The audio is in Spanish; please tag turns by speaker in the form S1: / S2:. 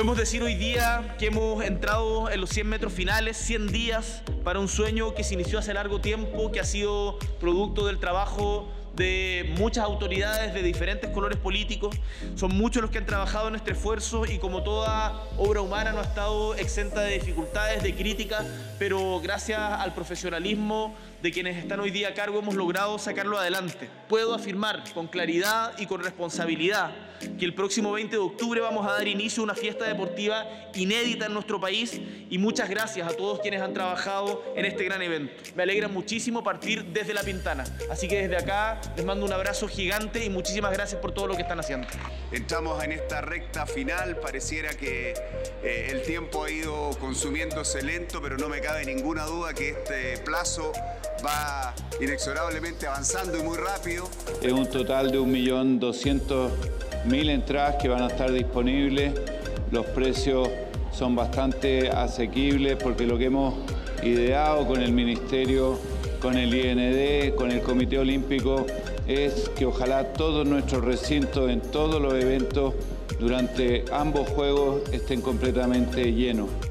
S1: Podemos decir hoy día que hemos entrado en los 100 metros finales, 100 días para un sueño que se inició hace largo tiempo, que ha sido producto del trabajo de muchas autoridades de diferentes colores políticos. Son muchos los que han trabajado en este esfuerzo y como toda obra humana no ha estado exenta de dificultades, de críticas, pero gracias al profesionalismo de quienes están hoy día a cargo hemos logrado sacarlo adelante. Puedo afirmar con claridad y con responsabilidad que el próximo 20 de octubre vamos a dar inicio a una fiesta deportiva inédita en nuestro país y muchas gracias a todos quienes han trabajado en este gran evento. Me alegra muchísimo partir desde La Pintana, así que desde acá les mando un abrazo gigante y muchísimas gracias por todo lo que están haciendo.
S2: Entramos en esta recta final, pareciera que el tiempo ha ido consumiéndose lento, pero no me cabe ninguna duda que este plazo va inexorablemente avanzando y muy rápido.
S3: Es un total de 1.200.000 entradas que van a estar disponibles. Los precios son bastante asequibles porque lo que hemos ideado con el Ministerio, con el IND, con el Comité Olímpico, es que ojalá todos nuestros recintos en todos los eventos durante ambos Juegos estén completamente llenos.